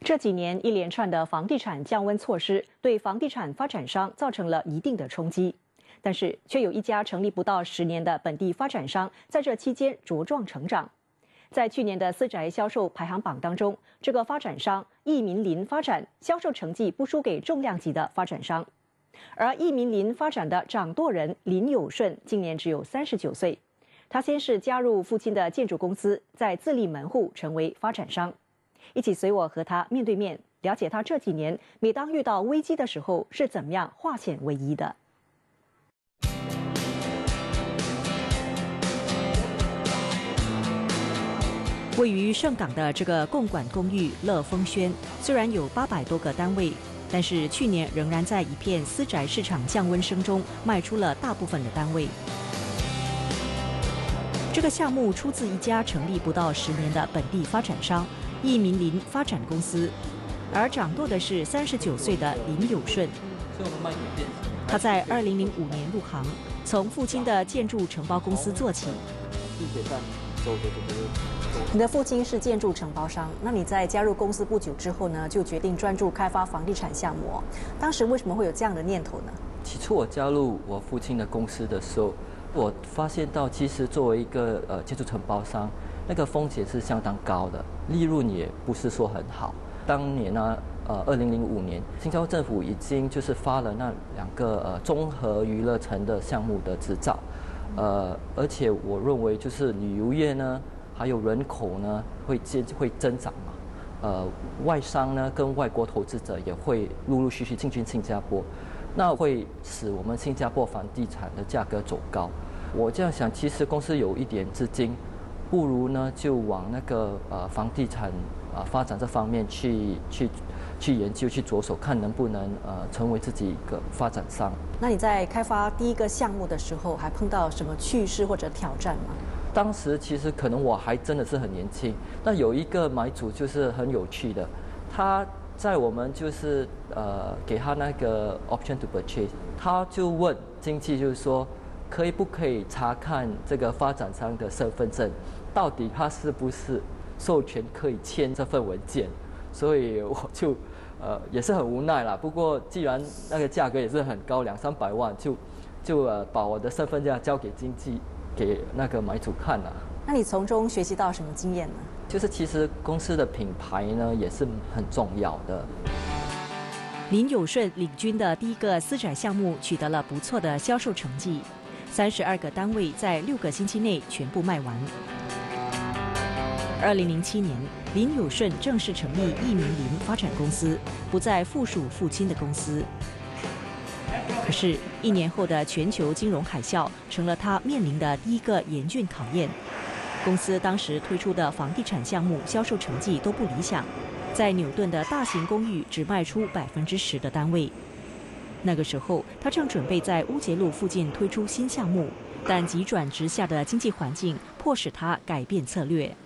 这几年一连串的房地产降温措施，对房地产发展商造成了一定的冲击，但是却有一家成立不到10年的本地发展商，在这期间茁壮成长。在去年的私宅销售排行榜当中，这个发展商益民林发展销售成绩不输给重量级的发展商。而益民林发展的掌舵人林有顺今年只有39岁，他先是加入父亲的建筑公司，再自立门户成为发展商。一起随我和他面对面，了解他这几年每当遇到危机的时候是怎么样化险为夷的。位于盛港的这个共管公寓乐丰轩，虽然有800多个单位，但是去年仍然在一片私宅市场降温声中卖出了大部分的单位。这个项目出自一家成立不到10年的本地发展商益民林发展公司，而掌舵的是39岁的林有顺。他在2005年入行，从父亲的建筑承包公司做起。你的父亲是建筑承包商，那你在加入公司不久之后呢，就决定专注开发房地产项目。当时为什么会有这样的念头呢？ 起初我加入我父亲的公司的时候，我发现到其实作为一个建筑承包商，那个风险是相当高的，利润也不是说很好。当年呢，2005年，新加坡政府已经就是发了那2个综合娱乐城的项目的执照，而且我认为就是旅游业呢，还有人口呢会增长嘛，外商呢跟外国投资者也会陆陆续续进军新加坡，那会使我们新加坡房地产的价格走高。我这样想，其实公司有一点资金，不如呢就往那个房地产发展这方面去研究，去着手看能不能成为自己一个发展商。 那你在开发第一个项目的时候，还碰到什么趣事或者挑战吗？ 当时其实可能我还真的是很年轻，那有一个买主就是很有趣的，他在我们就是给他那个 option to purchase， 他就问经纪就是说，可不可以查看这个发展商的身份证，到底他是不是授权可以签这份文件？所以我就也是很无奈啦。不过既然那个价格也是很高，200-300万，就把我的身份证交给经纪，给那个买主看了。 那你从中学习到什么经验呢？ 就是其实公司的品牌呢也是很重要的。 林有顺领军的第一个私宅项目取得了不错的销售成绩，32个单位在6个星期内全部卖完。2007年，林有顺正式成立益民林发展公司，不再附属父亲的公司。可是1年后的全球金融海啸成了他面临的第一个严峻考验。公司当时推出的房地产项目销售成绩都不理想，在牛顿的大型公寓只卖出10%的单位。那个时候，他正准备在乌节路附近推出新项目，但急转直下的经济环境迫使他改变策略。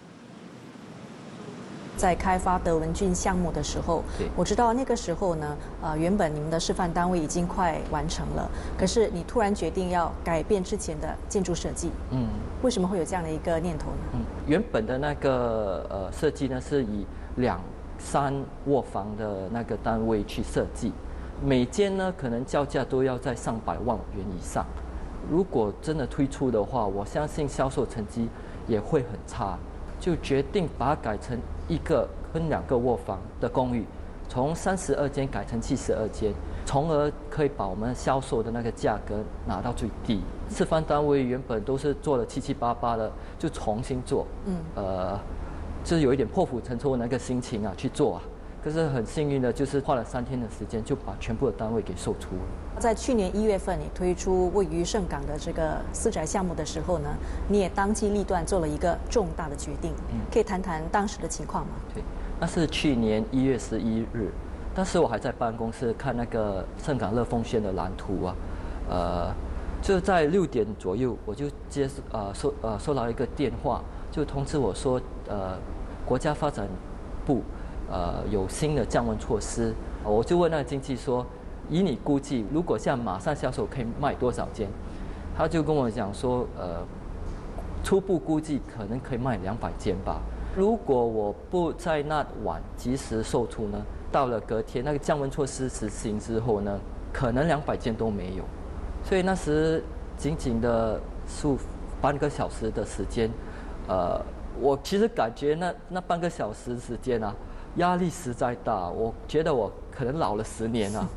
在开发德文郡项目的时候，我知道那个时候呢，原本你们的示范单位已经快完成了，可是你突然决定要改变之前的建筑设计。为什么会有这样的一个念头呢？ 原本的那个设计呢是以2-3卧房的那个单位去设计，每间呢可能叫价都要在上百万元以上。如果真的推出的话，我相信销售成绩也会很差。就决定把它改成1个跟2个卧房的公寓，从32间改成72间，从而可以把我们销售的那个价格拿到最低。示范单位原本都是做了7七八八的，就重新做，就是有一点破釜沉舟的那个心情啊去做啊。可是很幸运的，就是花了3天的时间就把全部的单位给售出了。在去年1月份，你推出位于盛港的这个私宅项目的时候呢，你也当机立断做了一个重大的决定。可以谈谈当时的情况吗？ 对，那是去年1月11日，当时我还在办公室看那个盛港乐丰轩的蓝图啊，就在6点左右，我就收到一个电话，就通知我说，国家发展部有新的降温措施，我就问那个经纪说，以你估计，如果现在马上销售可以卖多少间？他就跟我讲说，初步估计可能可以卖200间吧。 如果我不在那晚及时售出呢，到了隔天那个降温措施实行之后呢，可能200件都没有。所以那时仅仅的半个小时的时间，我其实感觉那半个小时时间啊，压力实在大，我觉得我可能老了10年啊。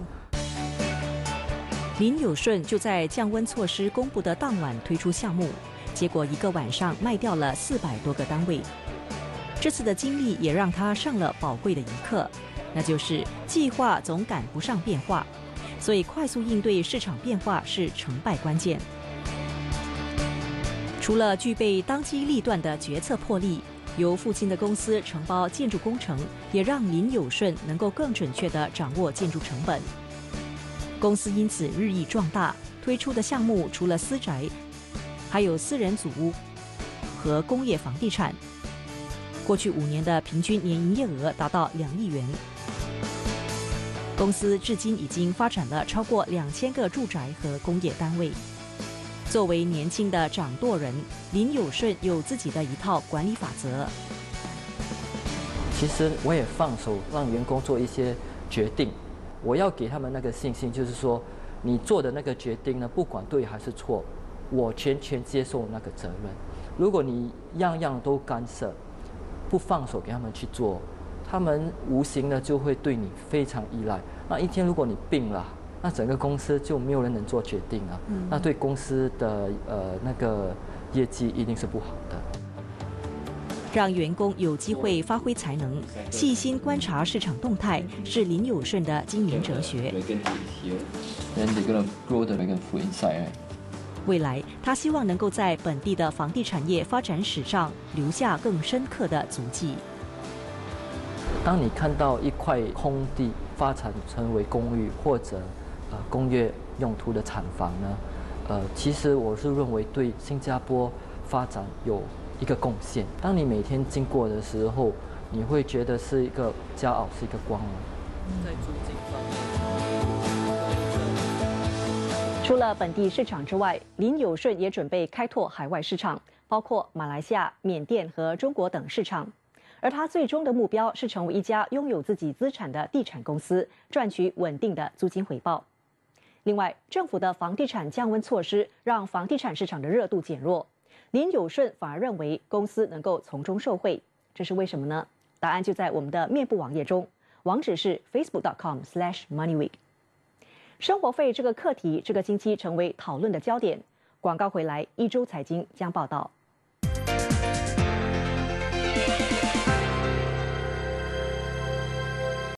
林有顺就在降温措施公布的当晚推出项目，结果1个晚上卖掉了400多个单位。这次的经历也让他上了宝贵的一课，那就是计划总赶不上变化，所以快速应对市场变化是成败关键。除了具备当机立断的决策魄力，由父亲的公司承包建筑工程，也让林有顺能够更准确地掌握建筑成本。公司因此日益壮大，推出的项目除了私宅，还有私人组屋和工业房地产。过去5年的平均年营业额达到2亿元。公司至今已经发展了超过2000个住宅和工业单位。作为年轻的掌舵人，林有顺有自己的一套管理法则。 其实我也放手让员工做一些决定，我要给他们那个信心，就是说你做的那个决定呢，不管对还是错，我全权接受那个责任。如果你样样都干涉，不放手给他们去做，他们无形的就会对你非常依赖。那一天如果你病了，那整个公司就没有人能做决定了，那对公司的那个业绩一定是不好的。 让员工有机会发挥才能，细心观察市场动态，是林有顺的经营哲学。未来，他希望能够在本地的房地产业发展史上留下更深刻的足迹。 当你看到一块空地发展成为公寓或者工业用途的厂房呢，其实我是认为对新加坡发展有一个贡献。当你每天经过的时候，你会觉得是一个骄傲，是一个光荣。在租金方面， 除了本地市场之外，林有顺也准备开拓海外市场，包括马来西亚、缅甸和中国等市场。而他最终的目标是成为一家拥有自己资产的地产公司，赚取稳定的租金回报。另外，政府的房地产降温措施让房地产市场的热度减弱，林有顺反而认为公司能够从中受惠，这是为什么呢？答案就在我们的面部网页中，网址是 facebook.com/moneyweek。生活费这个课题这个星期成为讨论的焦点。广告回来，1周财经将报道。